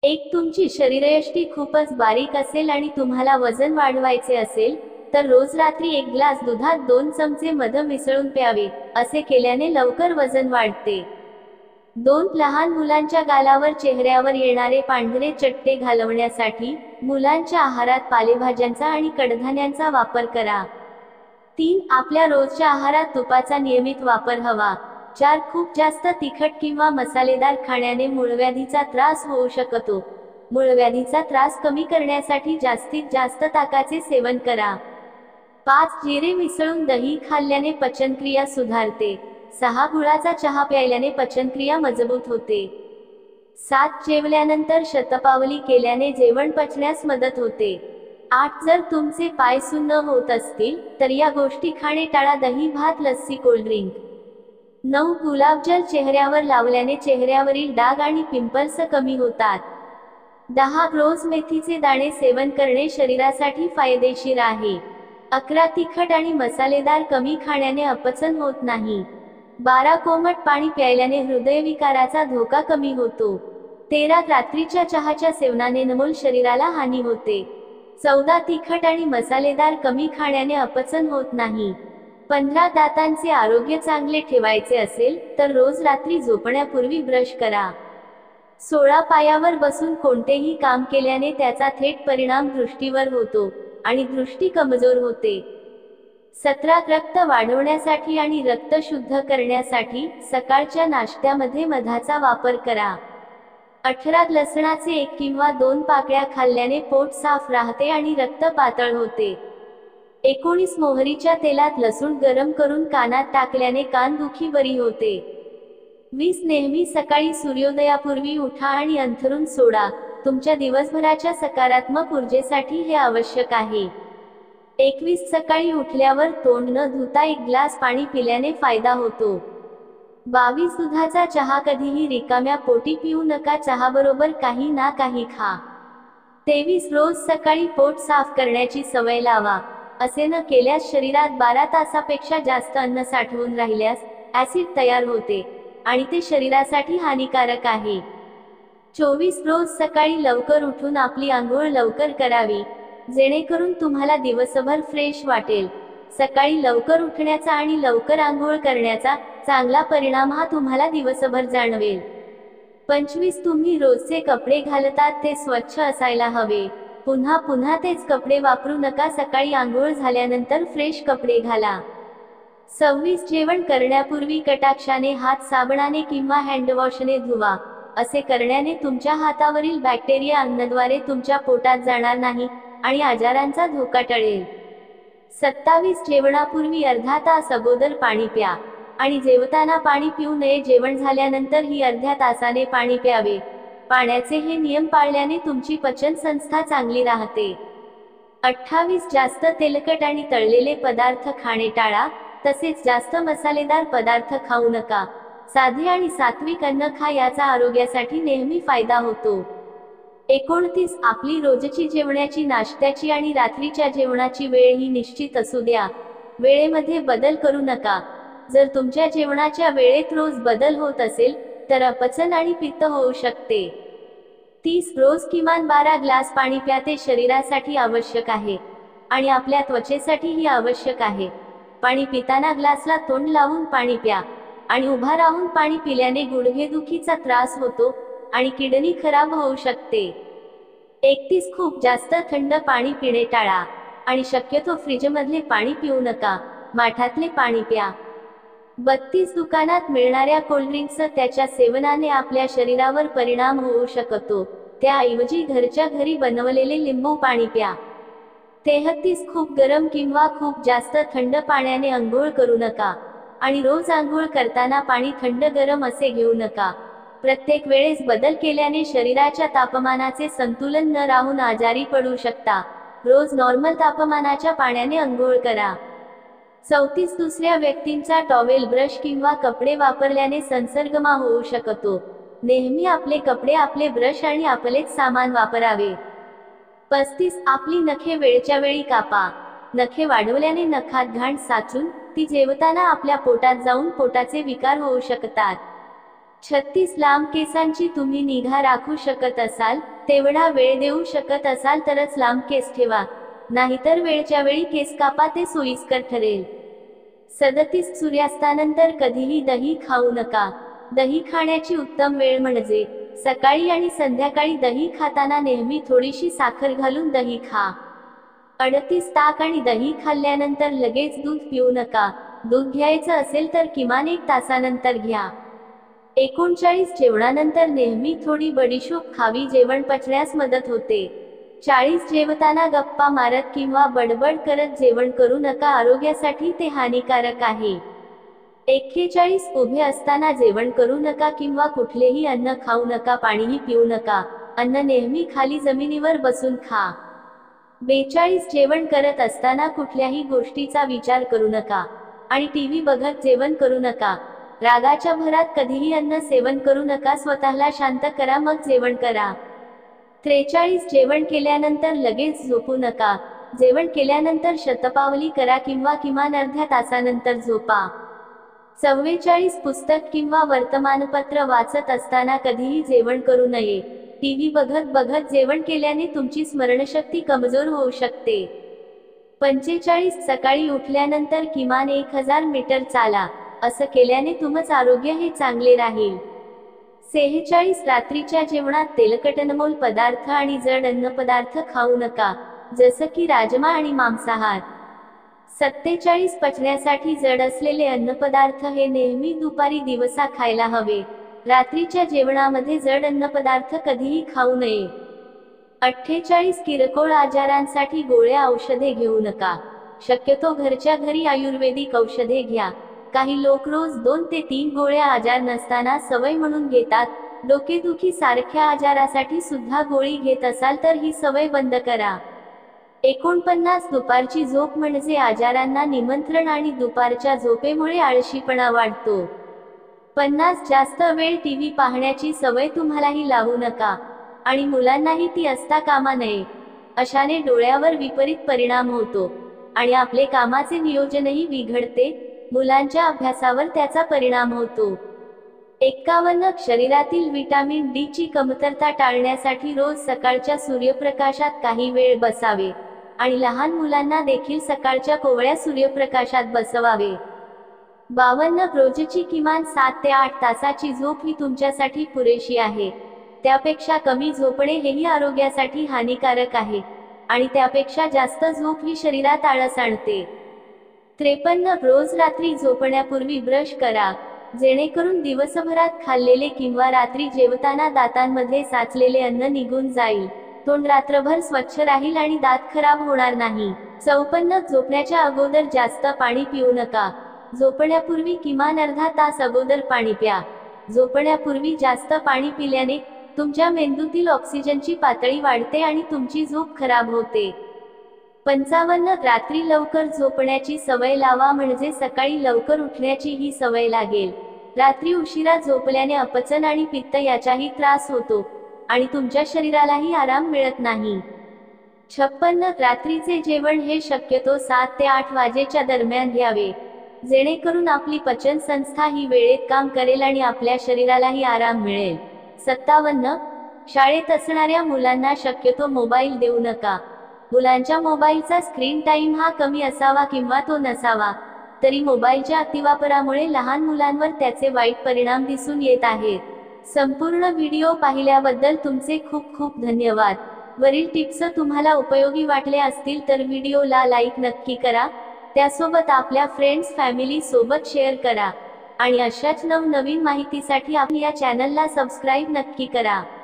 एक, तुमची शरीरयष्टी खूपच बारीक असेल आणि तुम्हाला वजन वाढवायचे असेल तर रोज रात्री 1 ग्लास दुधात 2 चमचे मध मिसळून प्यावे. असे केल्याने लवकर वजन वाढते. 2, लहान मुलांच्या गालावर चेहऱ्यावर येणारे पांढरे चट्टे घालवण्यासाठी मुलांच्या आहारात पालेभाज्यांचा आणि कडधान्यांचा वापर करा. 3, आपल्या रोजच्या आहारात तुपाचा नियमित वापर हवा. 4, खूप जास्त तिखट किंवा मसालेदार खाण्याने मूळव्याधीचा त्रास होऊ शकतो. मूळव्याधीचा त्रास कमी करण्यासाठी जास्तीत जास्त ताकाचे सेवन करा. 5, जिरे मिसळून दही खाल्ल्याने पचनक्रिया सुधारते. 6, गुळाचा चहा प्यायल्याने पचनक्रिया मजबूत होते. 7, जेवल्यानंतर शतपावली केल्याने जेवण पचण्यास मदत होते. 8, जर तुमचे पाय सुन्न होत असतील तर या गोष्टी खाणे टाळा. दही, भात, लस्सी, कोल्ड्रिंक. 9, गुलाबजल चेहऱ्यावर लावल्याने चेहऱ्यावरील डाग आणि पिंपल्स कमी होतात. 10, रोज मेथीचे दाणे सेवन करणे शरीरासाठी फायदेशीर आहे. 11, तिखट आणि मसालेदार कमी खाण्याने अपचन होत नाही. 12, कोमट पाणी प्यायल्याने हृदयविकाराचा धोका कमी होतो. 13, रात्रीच्या चहाच्या सेवनाने अनमोल शरीराला हानी होते. 14, तिखट आणि मसालेदार कमी खाण्याने अपचन होत नाही. 15, दातांचे आरोग्य चांगले ठेवायचे असेल तर रोज रात्री झोपण्यापूर्वी ब्रश करा. 16, पायावर बसून कोणतेही काम केल्याने त्याचा थेट परिणाम दृष्टीवर होतो आणि दृष्टी कमजोर होते. 17, रक्त वाढवण्यासाठी आणि रक्त शुद्ध करण्यासाठी सकाळच्या नाश्त्यामध्ये मधाचा वापर करा. 18, लसणाचे 1 किंवा 2 पाकळ्या खाल्ल्याने पोट साफ राहते आणि रक्त पातळ होते. 19, मोहरीच्या तेलात लसूण गरम करून कानात टाकल्याने कानदुखी बरी होते. 20, नेहमी सकाळी सूर्योदयापूर्वी उठा आणि अंथरूण सोडा. तुमच्या दिवसभराच्या सकारात्मक ऊर्जेसाठी हे आवश्यक आहे. 21, सकाळी उठल्यावर तोंड न धुता 1 ग्लास पाणी पिल्याने फायदा होतो. 22, दुधाचा चहा कधीही रिकाम्या पोटी पिऊ नका. चहाबरोबर काही ना काही खा. 23, रोज सकाळी पोट साफ करण्याची सवय लावा. असे न केल्यास शरीरात 12 तासापेक्षा जास्त अन्न साठवून राहिल्यास ऍसिड तयार होते आणि ते शरीरासाठी हानिकारक आहे. 24, रोज सकाळी लवकर उठून आपली आंघोळ लवकर करावी जेणेकरून तुम्हाला दिवसभर फ्रेश वाटेल. सकाळी लवकर उठण्याचा आणि लवकर आंघोळ करण्याचा चांगला परिणाम हा तुम्हाला दिवसभर जाणवेल. 25, तुम्ही रोजचे कपडे घालतात ते स्वच्छ असायला हवे. पुन्हा पुन्हा तेच कपडे वापरू नका. सकाळी आंघोळ झाल्यानंतर फ्रेश कपडे घाला. 26, जेवण करण्यापूर्वी कटाक्षाने हात साबणाने किंवा हँडवॉशने धुवा. असे करण्याने तुमच्या हातावरील बॅक्टेरिया अन्नद्वारे तुमच्या पोटात जाणार नाही आणि आजारांचा धोका टळेल. 27, जेवणापूर्वी अर्धा तास अगोदर पाणी प्या आणि जेवताना पाणी पिऊ नये. जेवण झाल्यानंतर ही अर्ध्या तासाने पाणी प्यावे. पाण्याचे हे नियम पाळल्याने तुमची पचन संस्था चांगली राहते. 28, जास्त तेलकट आणि तळलेले पदार्थ खाणे टाळा. तसेच जास्त मसालेदार पदार्थ खाऊ नका. साधे आणि सात्विक अन्न खा. याचा आरोग्यासाठी नेहमी फायदा होतो. 29, आपली रोजची जेवणाची, नाश्त्याची आणि रात्रीच्या जेवणाची वेळ ही निश्चित असू द्या. वेळेमध्ये बदल करू नका. जर तुमच्या जेवणाच्या वेळेत रोज बदल होत असेल तर अपचन आणि पित्त होऊ शकते. 30, रोज किमान 12 ग्लास पाणी प्या. ते शरीरासाठी आवश्यक आहे आणि आपल्या त्वचेसाठीही आवश्यक आहे. पाणी पिताना ग्लासला तोंड लावून पाणी प्या आणि उभा राहून पाणी पिल्याने गुडघेदुखीचा त्रास होतो आणि किडनी खराब होऊ शकते. 31, खूप जास्त थंड पाणी पिणे टाळा आणि शक्यतो फ्रीजमधले पाणी पिऊ नका. माठातले पाणी प्या. 32, दुकानात मिळणाऱ्या कोल्ड्रिंक्स त्याच्या सेवनाने आपल्या शरीरावर परिणाम होऊ शकतो. त्याऐवजी घरच्या घरी बनवलेले लिंबू पाणी प्या. 33, खूप गरम किंवा खूप जास्त थंड पाण्याने आंघोळ करू नका आणि रोज आंघोळ करताना पाणी थंड गरम असे घेऊ नका. प्रत्येक वेळेस बदल केल्याने शरीराच्या तापमानाचे संतुलन न राहून आजारी पडू शकता. रोज नॉर्मल तापमानाच्या पाण्याने आंघोळ करा. 34, दुसऱ्या व्यक्तींचा टॉवेल, ब्रश किंवा कपडे वापरल्याने संसर्गमा होऊ शकतो. नेहमी आपले कपडे, आपले ब्रश आणि आपलेच सामान वापरावे. 35, आपली नखे वेळच्या वेळी कापा. नखे वाढवल्याने नखात घाण साचून ती जेवताना आपल्या पोटात जाऊन पोटाचे विकार होऊ शकतात. 36 लांब केसांची तुम्ही निगा राखू शकत असाल, तेवढा वेळ देऊ शकत असाल तरच लांब केस ठेवा, नाहीतर वेळच्या वेळी केस कापा, ते सोयीस्कर ठरेल. 37 सूर्यास्तानंतर कधीही दही खाऊ नका. दही खाण्याची उत्तम वेळ म्हणजे सकाळी आणि संध्याकाळी. दही खाताना नेहमी थोडीशी साखर घालून दही खा. 38 ताक आणि दही खाल्ल्यानंतर लगेच दूध पिऊ नका. दूध घ्यायचं असेल तर किमान 1 तासानंतर घ्या. 39 जेवणानंतर नेहमी थोडी बडीशोप खावी, जेवण पचण्यास मदत होते. 40 जेवताना गप्पा मारत किंवा बडबड करत जेवण करू नका, आरोग्यासाठी ते हानिकारक आहे. 41 उभे असताना जेवण करू नका किंवा कुठलेही अन्न खाऊ नका. पाणीही पिऊ नका. अन्न नेहमी खाली जमिनीवर बसून खा. 42 जेवण करत असताना कुठल्याही गोष्टीचा विचार करू नका आणि टीव्ही बघत जेवण करू नका. रागाच्या भरात कधीही अन्न सेवन करू नका. स्वतःला शांत करा, मग जेवण करा. 43 जेवण केल्यानंतर लगेच झोपू नका. जेवण केल्यानंतर शतपावली करा किंवा किमान अर्ध्या तासानंतर झोपा. 44 पुस्तक किंवा वर्तमानपत्र वाचत असताना कधीही जेवण करू नये. टीव्ही बघत जेवण केल्याने तुमची स्मरणशक्ती कमजोर होऊ शकते. 45 सकाळी उठल्यानंतर किमान 1000 मीटर चाला. असं केल्याने तुमचं आरोग्य हे चांगले राहील. 46 रात्रीच्या जेवणात तेलकट अनमोल पदार्थ आणि जड अन्नपदार्थ खाऊ नका, जसं की राजमा आणि मांसाहार. 47 पचण्यासाठी जड असलेले अन्नपदार्थ हे नेहमी दुपारी दिवसा खायला हवे. रात्रीच्या जेवणामध्ये जड अन्नपदार्थ कधीही खाऊ नये. 48 किरकोळ आजारांसाठी गोळ्या औषधे घेऊ नका. शक्यतो घरच्या घरी आयुर्वेदिक औषधे घ्या. काही लोक रोज 2 ते 3 गोळ्या आजार नसताना सवय म्हणून घेतात. डोकेदुखी सारख्या आजारासाठी सुद्धा गोळी घेत असाल तर ही सवय बंद करा. 49 दुपारची झोप म्हणजे आजारांना निमंत्रण आणि दुपारच्या झोपेमुळे आळशीपणा वाढतो. 50 जास्त वेळ टीव्ही पाहण्याची सवय तुम्हालाही लावू नका आणि मुलांनाही ती असता कामा नये. अशाने डोळ्यावर विपरीत परिणाम होतो आणि आपले कामाचे नियोजनही बिघडते. मुलांच्या अभ्यासावर त्याचा परिणाम होतो. 51 शरीरातील विटामिन डी ची कमतरता टाळण्यासाठी रोज सकाळच्या सूर्यप्रकाशात काही वेळ बसावे आणि लहान मुलांना देखील सकाळच्या कोवळ्या सूर्यप्रकाशात बसवावे. 52 रोजची किमान 7 ते 8 तासाची झोप ही तुमच्यासाठी पुरेशी आहे. त्यापेक्षा कमी झोपणे हेही आरोग्यासाठी हानिकारक आहे आणि त्यापेक्षा जास्त झोप ही शरीरात आळस आणते. 53 रोज रात्री झोपण्यापूर्वी ब्रश करा, जेणेकरून दिवसभरात खाल्लेले किंवा रात्री जेवताना दातांमध्ये साचलेले अन्न निघून जाईल. तोंड रात्रभर स्वच्छ राहील आणि दात खराब होणार नाही. 54 झोपण्याच्या अगोदर जास्त पाणी पिऊ नका. झोपण्यापूर्वी किमान अर्धा तास अगोदर पाणी प्या. झोपण्यापूर्वी जास्त पाणी पिल्याने तुमच्या मेंदूतील ऑक्सिजनची पातळी वाढते आणि तुमची झोप खराब होते. 55 रात्री लवकर झोपण्याची सवय लावा, म्हणजे सकाळी लवकर उठण्याची ही सवय लागेल. रात्री उशिरा झोपल्याने अपचन आणि पित्त याचाही त्रास होतो आणि तुमच्या शरीरालाही आराम मिळत नाही. 56 रात्रीचे जेवण हे शक्यतो 7 ते 8 वाजेच्या दरम्यान घ्यावे, जेणेकरून आपली पचन संस्था ही वेळेत काम करेल आणि आपल्या शरीरालाही आराम मिळेल. 57 शाळेत असणाऱ्या मुलांना शक्यतो मोबाईल देऊ नका. मुलांच्या मोबाईलचा स्क्रीन टाइम हा कमी असावा किंवा तो नसावा, तरी मोबाईलच्या अतिवापरामुळे लहान मुलांवर त्याचे वाईट परिणाम दिसून येत आहेत. संपूर्ण व्हिडिओ पाहिल्याबद्दल तुमचे खूप खूप धन्यवाद. वरील टिप्स तुम्हाला उपयोगी वाटले असतील तर व्हिडिओला लाईक नक्की करा. त्यासोबत आपल्या फ्रेंड्स फॅमिली सोबत शेअर करा आणि अशाच नवनवीन माहितीसाठी आपल्या चॅनलला सबस्क्राईब नक्की करा.